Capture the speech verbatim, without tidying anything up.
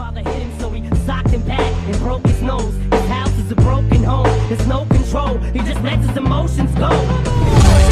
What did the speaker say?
father hit him, so he socked him back and broke his nose. His house is a broken home, there's no control, he just lets his emotions go.